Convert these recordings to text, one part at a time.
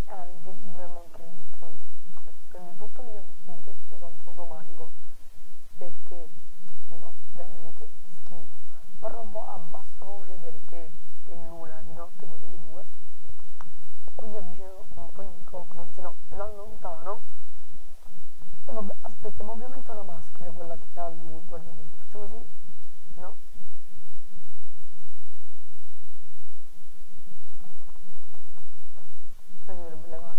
anzi dovremmo anche registrare. Prima di tutto vediamo subito il salto automatico, perché no, veramente schifo. Parlo a bassa voce perché è l'una di notte, così le due, quindi avvicino un po' il microfono, se no l'allontano. E vabbè, aspettiamo ovviamente una maschera, quella che ha lui, guardate, faccio così, no? Così dovrebbe levare.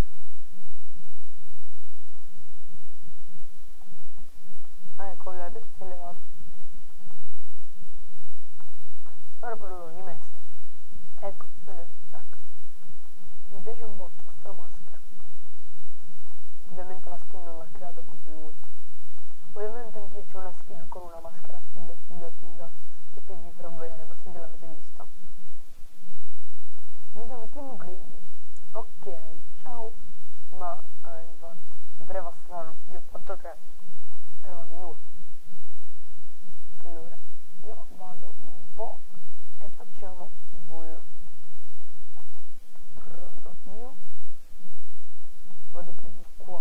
Ah, ecco, vedete, si è levato. Ora però l'ho rimesso. Ecco, vedete, ecco. Mi piace un botto questa maschera. Ovviamente la skin non l'ha creata proprio lui. Ovviamente anche io c'ho una skin con una maschera figa, che poi vi farò vedere, forse già l'avete vista. Noi siamo team green. Ok, ciao. Ma infatti mi pareva strano, io ho fatto 3, eravamo in 2. Allora io vado un po' e facciamo volo. Io vado per di qua.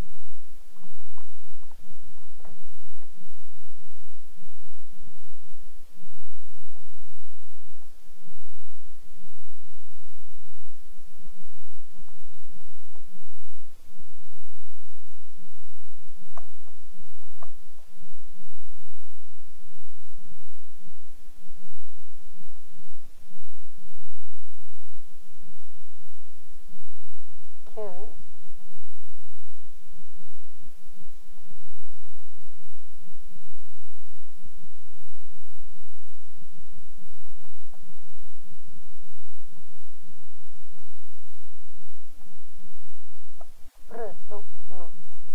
Ok. Presto, no.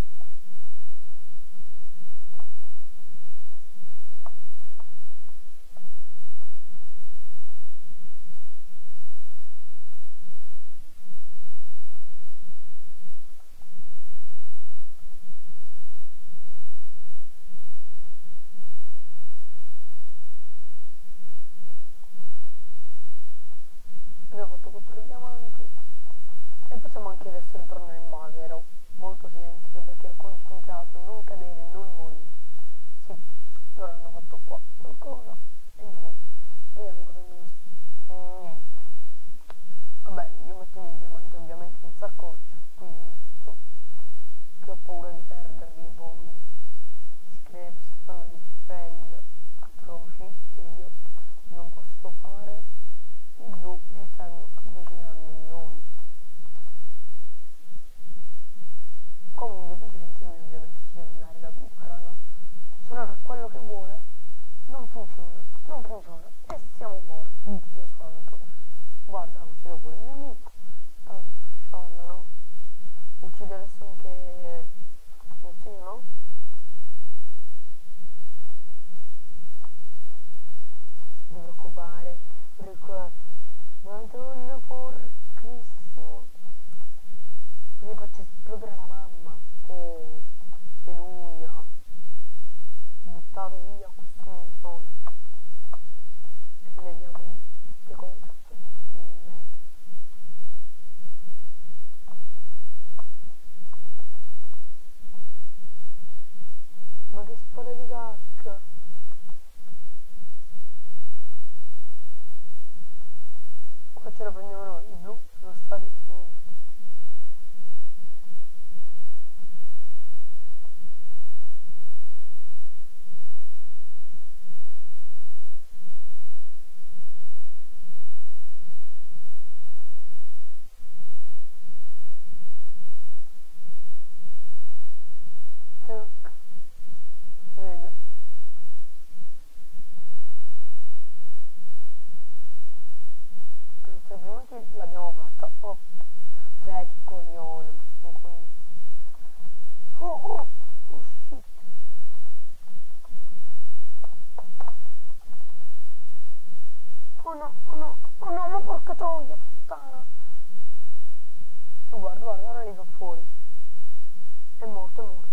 Abbiamo fatto 4 diamanti e possiamo anche adesso ritornare in base. Ero molto silenzioso perché ero concentrato, non cadere, non morire. Sì, loro hanno fatto qua qualcosa e noi vediamo cosa hanno messo. Niente. Vabbè, io metto i miei diamanti ovviamente in saccoccia, quindi metto che ho paura di perderli poi. Si fanno dei fail atroci che io non posso fare. I blu si stanno avvicinando a noi. Come un deficiente lui ovviamente ci deve andare da rana. Suonare quello che vuole. Non funziona e siamo morti. Dio santo. Guarda, ha ucciso pure il nemico. Tanto scialla, no? Uccide adesso anche mio zio, no? Non ti preoccupare. Madonna porchissimo. Così faccio esplodere la mamma. Oh, alleluia. Buttato via questo minzone. Leviamo queste cose in mezzo. Ma che spada di cacca. Qua ce la prendiamo noi, i blu sono stati eliminati. Vega. Questa prima che l'abbiamo fatta. Oh, dai, che coglione, un coglione. Oh shit. Oh no, ma porca troia, puttana. Tu guarda, ora li fa fuori. È morto.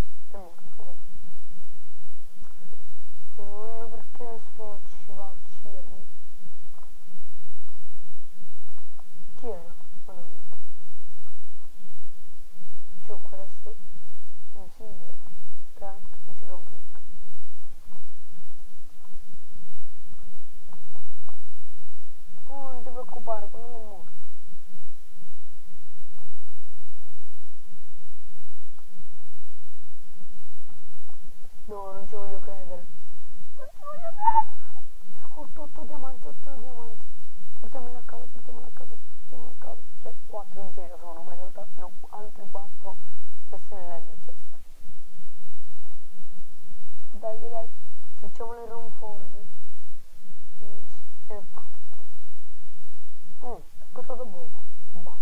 Non perché nessuno ci va a uccidermi. Chi era? Madonna. vivere. Non ci sono brick. Oh, non ti preoccupare, quello non è morto. No, non ci voglio credere. Non ci voglio credere. 8 diamanti, 8 diamanti. Portiamoli a casa, portiamoli a casa, portiamoli a casa. Cioè, 4 in teoria sono, ma in realtà no, altri 4 messi nell'ender chest. Dai, dai, facciamo le ronforde. Ecco. È costato poco. Bah.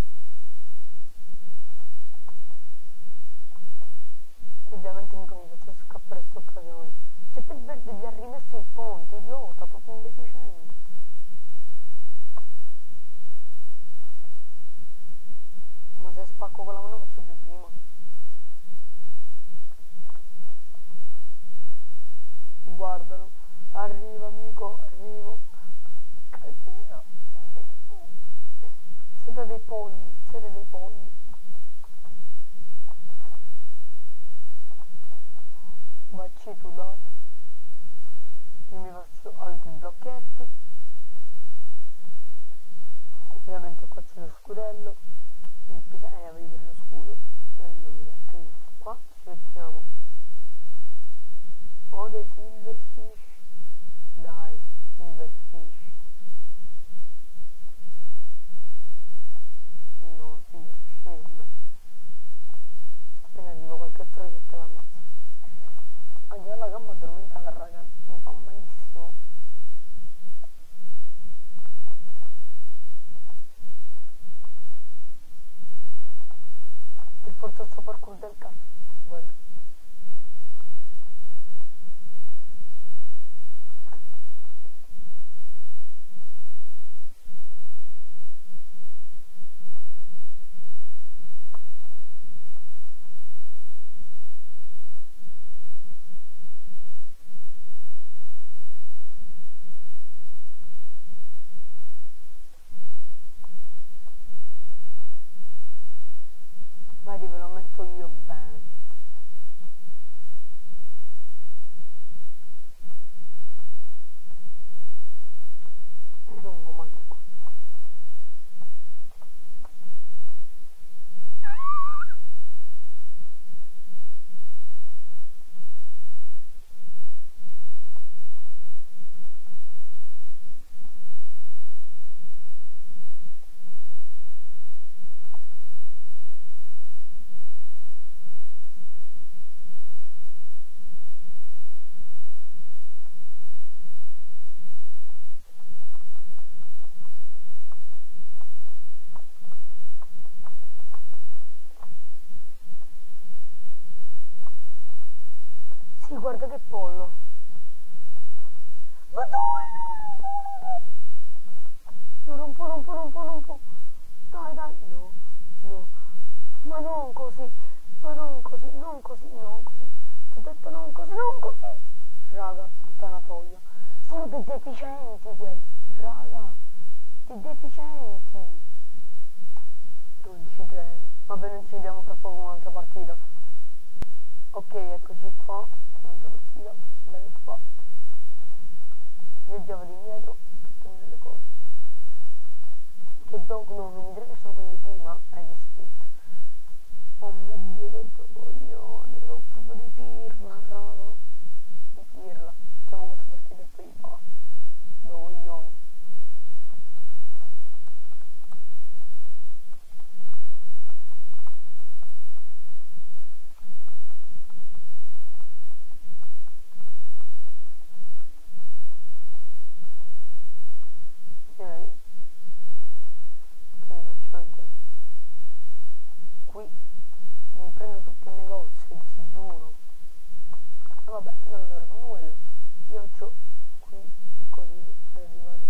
Ovviamente mica mi faccio scappare questa occasione. Cioè, per verde gli ha rimesso il ponte, idiota, proprio un deficiente. Ma se spacco quella mano faccio più prima. Guardalo. Arriva amico, arrivo. Casino. Siete dei polli, siete dei polli. Vacci tu dai. Io mi faccio altri blocchetti. Ovviamente qua c'è lo scudello. Il pesante, vedere lo scudo. Allora, qua ci mettiamo o dei silverfish. Dai, silverfish. No, silverfish vieni con me. Appena arrivo qualche troietta l'ammazzo. Anche la gamba addormentata, raga, mi fa malissimo. Per forza sto parkour del cazzo. Guarda. Vedi, ve lo metto io bene. No, ma che cosa? Sì, guarda che pollo. Ma dove? Non può. Dai, dai. No, no. Ma non così. Ma non così, non così, non così. Ti ho detto non così, non così. Raga, puttana troia. Sono dei deficienti quelli. Raga, dei deficienti. Non ci credo. Vabbè, non ci vediamo fra poco un'altra partita. Ok, eccoci qua. Un'altra partita. Guarda che fa. Io già vado indietro per prendere le cose. Che dopo no, non mi dire che sono quelli di prima. Che split. Oh mio dio, tanto coglioni. Devo proprio di pirla, raga. Di pirla. Facciamo questa partita e poi va. Due coglioni. Qui mi prendo tutto il negozio, ti giuro. E vabbè, allora fanno quello. Io faccio qui così per arrivare.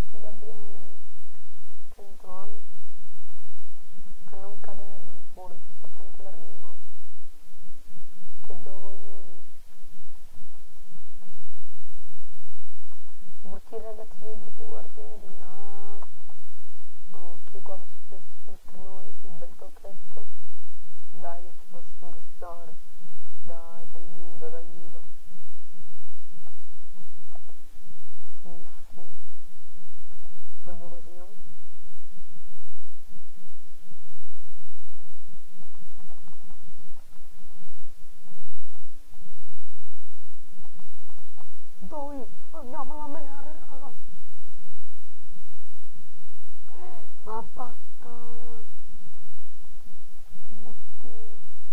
Muoviti Gabriele, attento a non cadere nel muro, ci ho fatto anche la rima. Che dogoglioni. Brutti ragazzi dei brutti quartieri, no. Ok, qua adesso mettere noi il bel tocchetto. Dai che ci possiamo restare. Dai, t'aiuto, t'aiuto. Proprio così, no? Dai, andiamo a menare, raga. Ma battana. Buttina.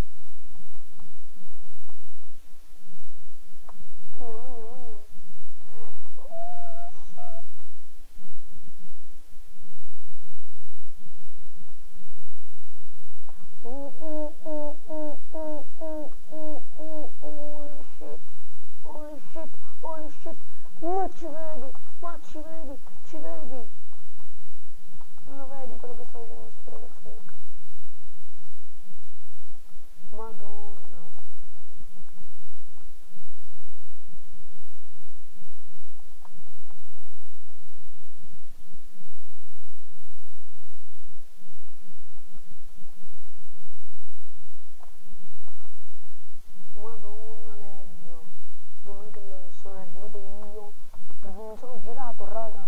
Andiamo. Holy shit, ci vedi, non lo vedi quello che sto facendo sto ragazzo? Madonna. Madonna mezzo. Non è che lo sono arrivato io, perché mi sono girato, raga.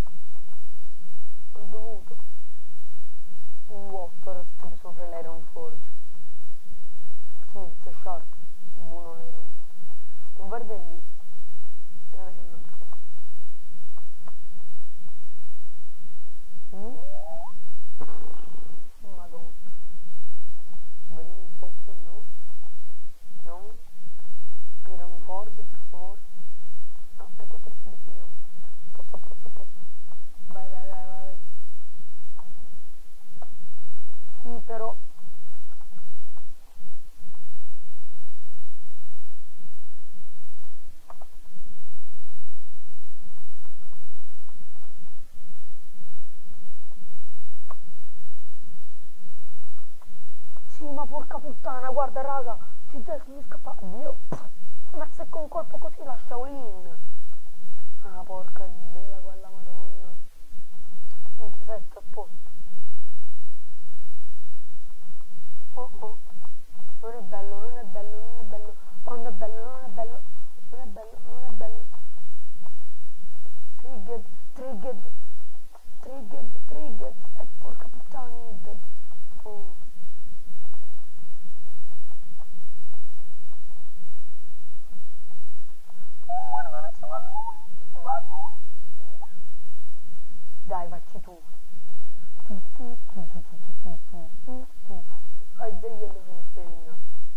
Ho dovuto. Un vuoto, ora tipo sopra l'Iron Forge. Questo mi dice sharp. Buono l'Iron Forge. Un verde lì. E invece non trovo. Madonna. Vediamo un po' qui, no? No? Iron Forge, per favore. Ah, ecco 3 ci definiamo. Posto. Vai. Sì, però. Sì, ma porca puttana, guarda raga, mi scappa. Dio. Ma se con un colpo così la Shaolin. Ah, porca bella quella madonna. Minchia, 7 a posto. Oh. Non è bello. Quando è bello, non è bello. Triggered. E porca puttana, dead. Oh. Dai, facci tu. Ai dei io sono stato eliminato.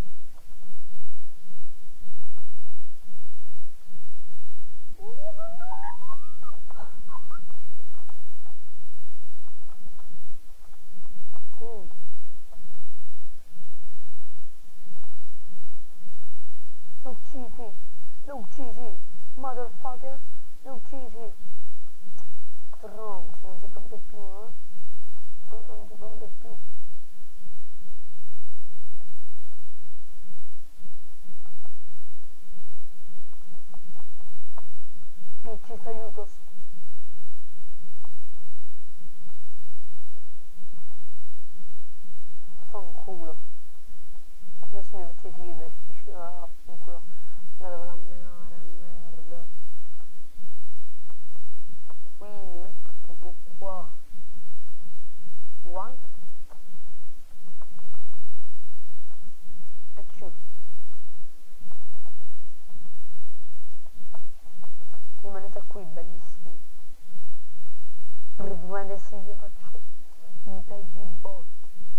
Lo uccisi, motherfucker, lo uccisi. Stronzi, non si prende più, eh? Non si prende più. Piccis, aiutos. Fanculo. Adesso mi faccio i silver, fanculo. Andatevela a menare, merda. Qui li metto proprio qua. One. E two. Rimanete qui, bellissimi. Ma adesso io faccio i peggi botti.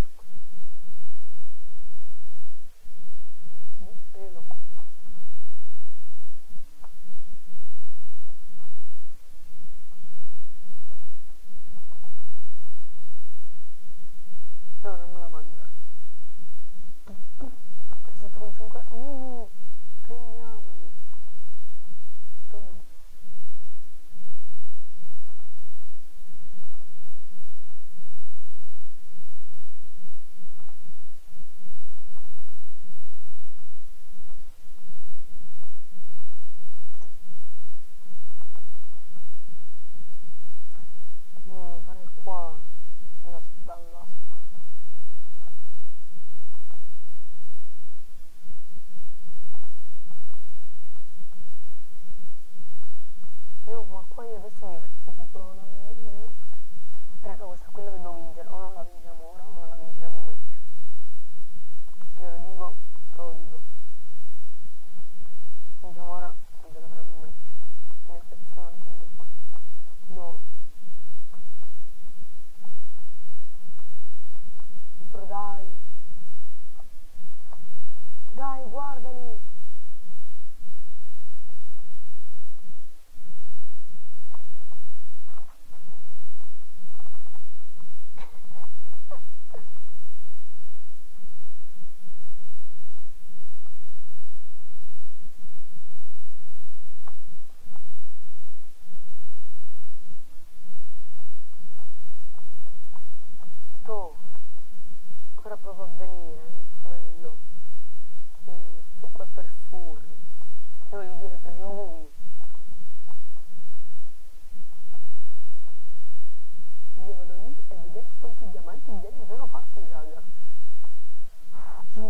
Io lo compro. No, non me la mangiare. È stato con 5. Prendiamoli. Dove?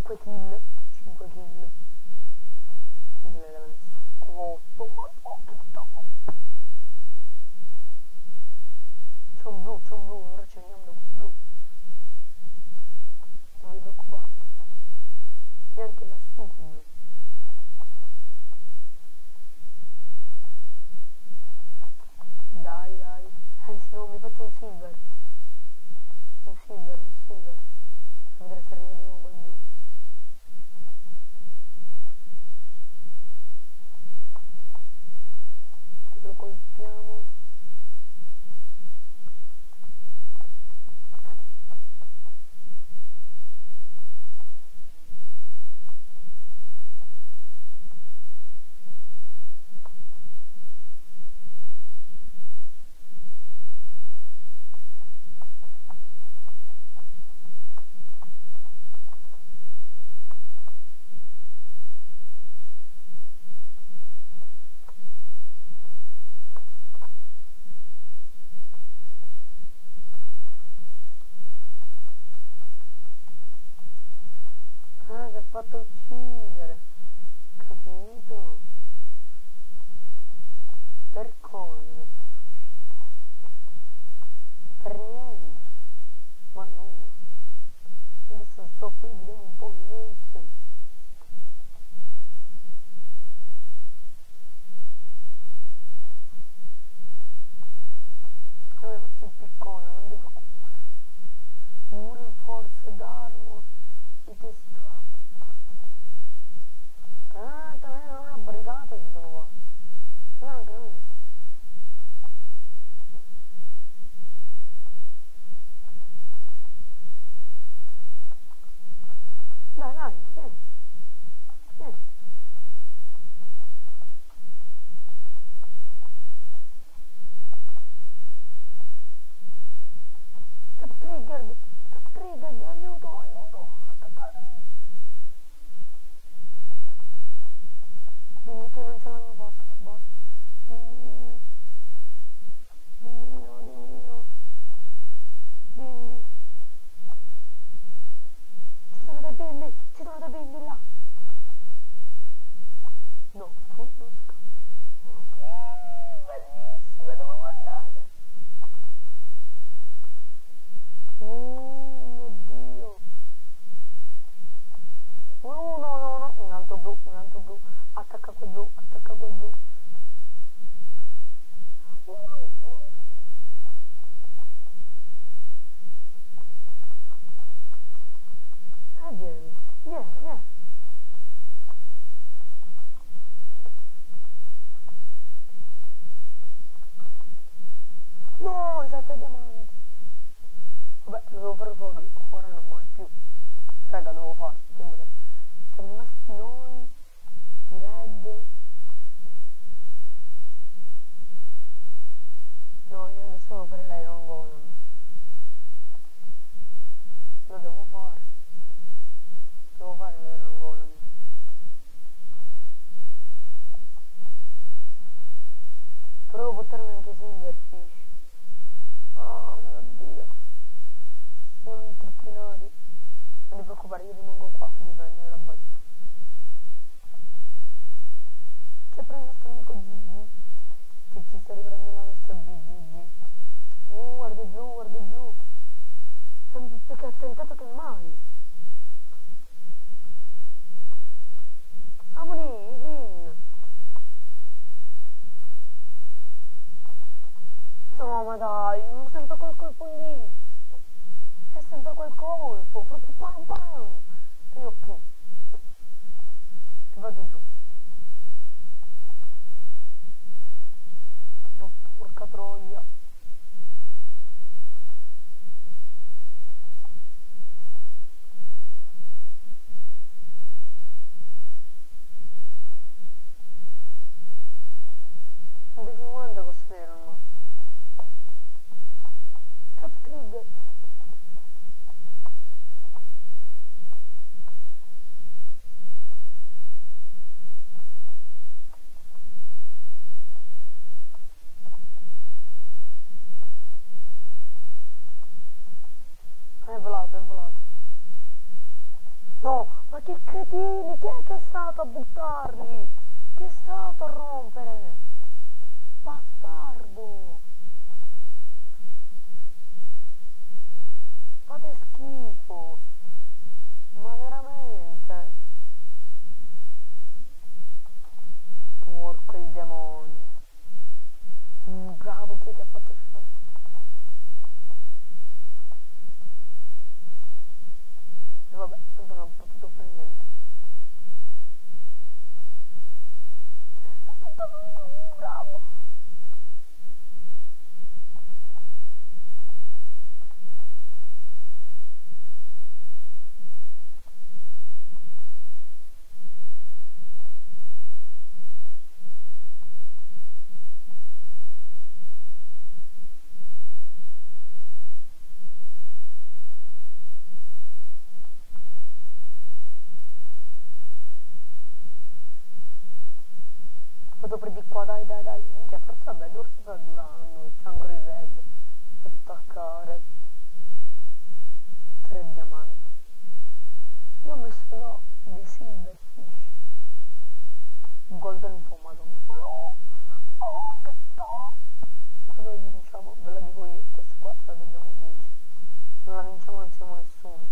5 kill, 5 kill. Non si vede nessuno. 8, ma no, che top! C'è un blu, ora ci andiamo da quel blu. Non vi preoccupate. Neanche lassù quel blu. Dai, dai. Anzi no, mi faccio un silver. Un silver. Per vedere se arriva di nuovo il blu. Lo colpiamo. Ah, si è fatto uccidere. Capito? Per cosa si è fatto uccidere? Per niente. Ma no. Adesso sto qui, vediamo un po' niente. Avevo fatto il piccone, non ti preoccupare. Pure in forza d'armor. I test. Ah, talmente non una barricata si sono fatti. Allora anche noi sì. Dai, vieni. Vieni. Cap triggered, aiuto, attaccatemi. Dimmi che non ce l'hanno fatta la base. Dimmi. Dimmi di no. Dimmi. Ci sono dei bimbi là. No, tu non scappi. Bellissima, dove guardate? Mio Dio. No, un altro blu. Attacca quel blu. Vieni. No, 7 diamanti. Vabbè, lo devo fare fuori, ora non mai più. Raga, devo farlo, che volete. Siamo rimasti noi, i red. No, io adesso devo fare l'Iron Golem. Lo devo fare. Devo fare l'Iron Golem. Però devo portarmi anche Silverfish. Oh mio Dio. Siamo intrappinati. Non ti preoccupare, io rimango qua a difendere la base. C'è però il nostro amico GG che ci sta riprendendo la nostra BGG. Guarda il blu. Sempre più che attentato che mai. Amoni, green. No, ma dai, sempre quel colpo lì. È sempre quel colpo, proprio pam. E io qui. Ti vado giù. No, porca troia. Costa erano Cap Trigger. cretini, chi è che è stato a buttarli? Chi è stato a rompere? Bastardo! Fate schifo! Ma veramente? Porco il demonio! Bravo, chi è che ha fatto scendere? E vabbè, tanto non ho potuto fare niente. Bravo! Vado per di qua, dai, dai, dai. Minchia, forza bello, ora sta durando. C'è ancora il red. Attaccare. 3 diamanti. Io ho messo là dei silverfish. Golden po', madonna. Oh, che top! Quando la vinciamo, ve la dico io, questa qua la dobbiamo vincere. Se non la vinciamo non siamo nessuno.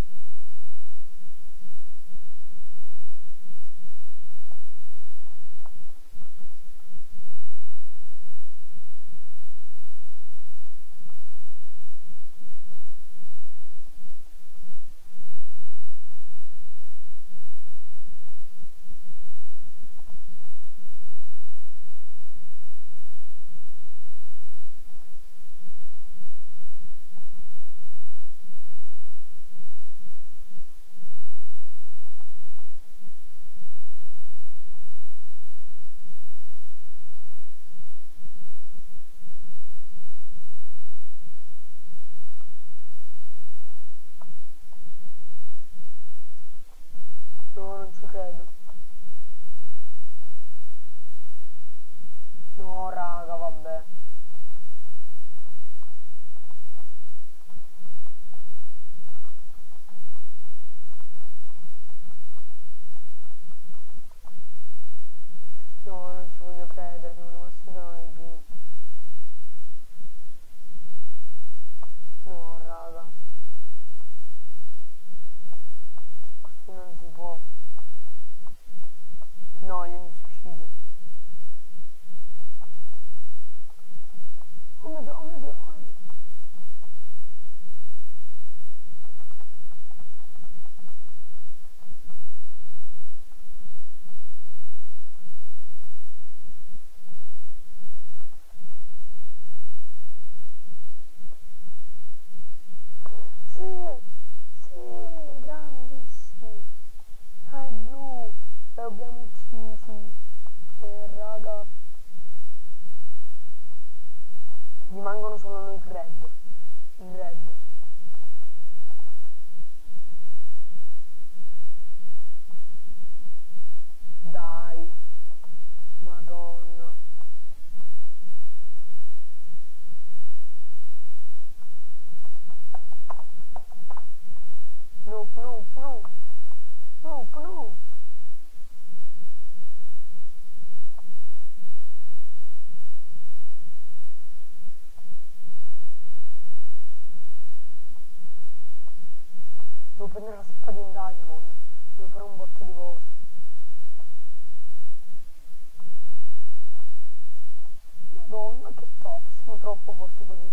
No, non ci credo. No, raga, vabbè. No, non ci voglio credere, siamo rimasti da non hai vinto. No, raga. Così non si può. No, io mi suicidio. Oh mio Dio, oh mio Dio, oh mio Dio. Sì, sì, grandissimi. Dai, blu, li abbiamo uccisi. Raga. Rimangono solo noi il red. Il red. Dai. Madonna. No, no, no. No, no. Devo prendere la spada in diamond. Devo fare un botto di cose. Madonna, che top. Siamo troppo forti così.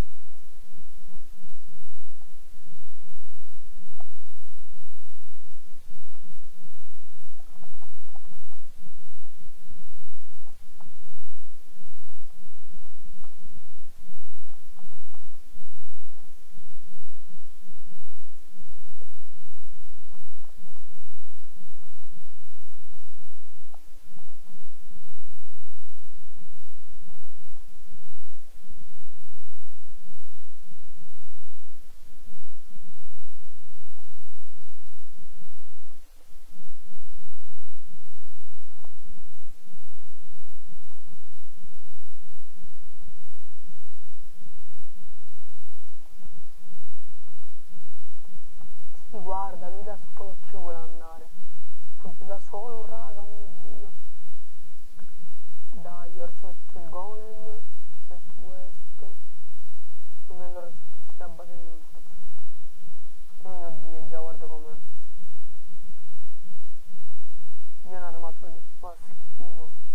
Guarda, lui da solo ci vuole andare. Fugge da solo, raga, mio dio. Dai, ora ci metto il golem, ci metto questo. Come allora c'è tutti la base di un forzato. Oh mio dio, già guarda com'è. Io un'armatura che fa schifo.